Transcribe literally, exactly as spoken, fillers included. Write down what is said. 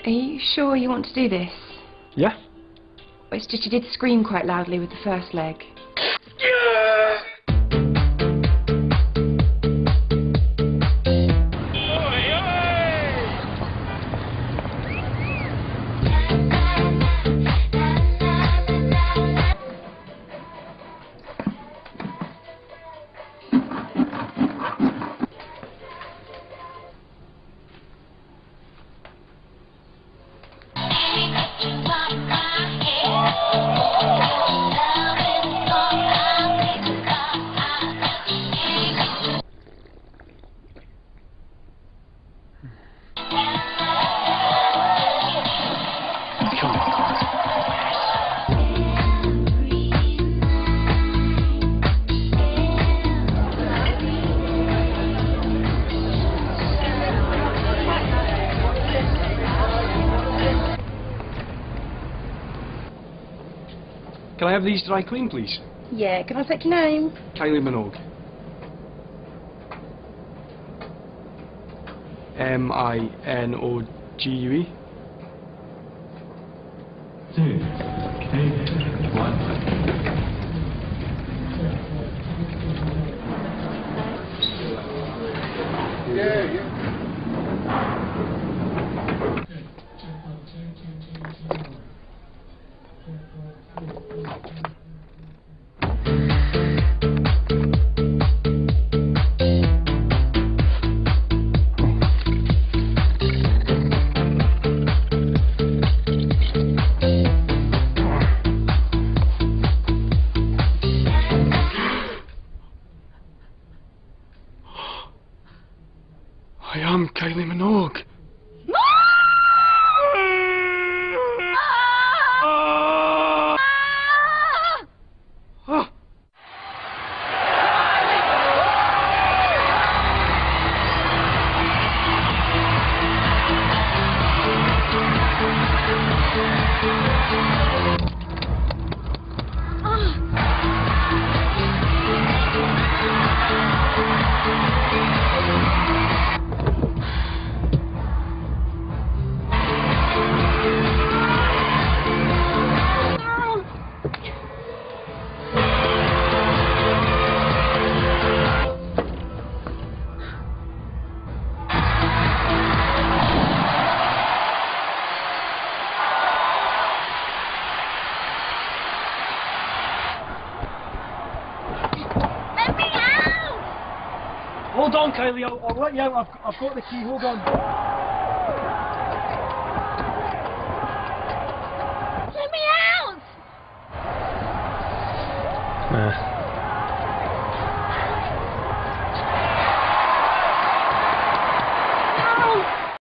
Are you sure you want to do this? Yeah? It's just you did scream quite loudly with the first leg. Can I have these dry clean, please? Yeah, can I take your name? Kylie Minogue. M I N O G U E. Two, eight, one. Yeah, yeah. I am Kylie Minogue. Hold on, Kylie, I'll, I'll let you out. I've, I've got the key, hold on. Let me out! Nah.